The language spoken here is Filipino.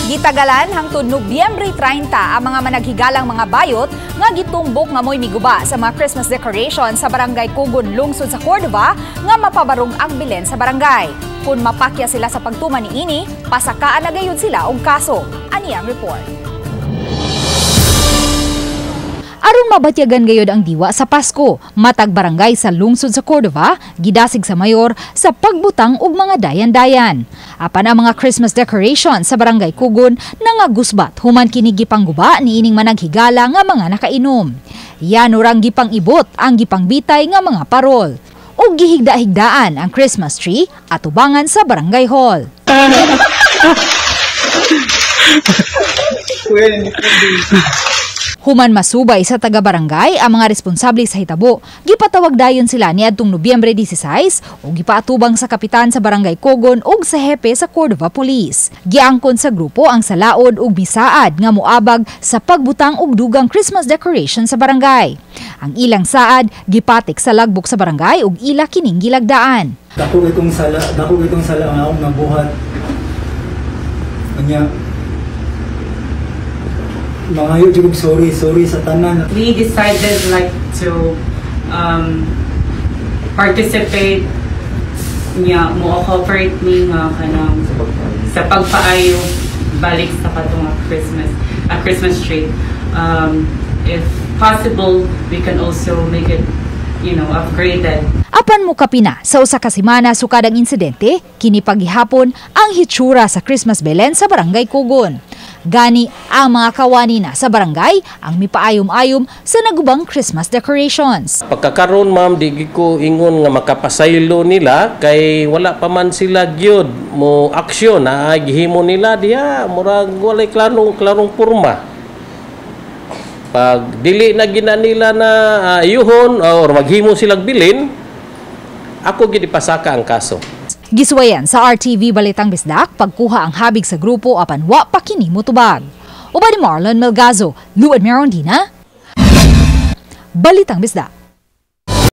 Gitagalan hangtod Nobyembre 30 ang mga managhigalang mga bayot nga gitumbok nga moy miguba sa mga Christmas decoration sa Barangay Kugon, lungsod sa Cordova nga mapabarog ang bilen sa barangay. Kung mapakya sila sa pagtuman ni ini, pasakaan na gayud sila og kaso. Ani ang report. Aron mabatyagan gayud ang diwa sa Pasko, matag barangay sa lungsod sa Cordova gidasig sa mayor sa pagbutang og mga dayan-dayan. Apan ang mga Christmas decoration sa Barangay Kugon nangagusbat human kini gipangguba niining managhigala nga mga nakainom. Yan urang gipang-ibot ang gipangbitay nga mga parol. Og gihigda-higdaan ang Christmas tree at ubangan sa barangay hall. Human masubay sa taga-barangay ang mga responsable sa hitabo, gipatawag dayon sila niadtong Nobyembre 16 o gipaatubang sa kapitan sa Barangay Kugon ug sa hepe sa Cordova Police. Giangkon sa grupo ang salaod ug misaad nga moabag sa pagbutang og dugang Christmas decoration sa barangay. Ang ilang saad gipatik sa lagbok sa barangay ug ila kining gilagdaan. Dako itong sala nga akong nabuhat. Anya mga YouTube, sorry sa tanan. We decided like to participate niya, mo-cooperate me nga kanang sa pagpaayo balik sa katong Christmas tree. If possible, we can also make it, upgraded. Apan mo kapina sa usa ka semana sukad ang insidente, kini paghihapon ang hitsura sa Christmas Belen sa Barangay Kugon. Gani ang mga kawani na sa barangay ang mipaayom-ayom sa nagubang Christmas decorations. Pagkakaroon ma'am, di ko ingon nga makapasaylo nila kay wala pa man sila gyud mo aksyon na gihimo nila diha murag walay klarong porma. Pag dili na gina nila na ayuhon or maghimo silang bilin, ako gid ipasaka ang kaso. Giswayan sa RTV Balitang Bisdak pagkuha ang habig sa grupo apan wa pa kini motubag. Uban ni Marlon Melgazo, Luan Merondina, Balitang Bisdak.